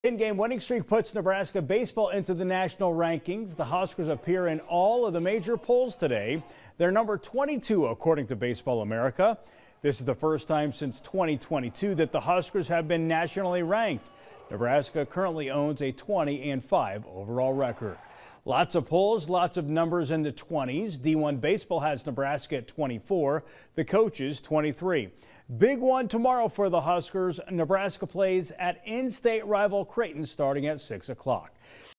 10-game winning streak puts Nebraska Baseball into the national rankings. The Huskers appear in all of the major polls today. They're number 22 according to Baseball America. This is the first time since 2022 that the Huskers have been nationally ranked. Nebraska currently owns a 20-5 overall record. Lots of polls, lots of numbers in the 20s. D1 Baseball has Nebraska at 24, the coaches 23. Big one tomorrow for the Huskers. Nebraska plays at in-state rival Creighton starting at 6 o'clock.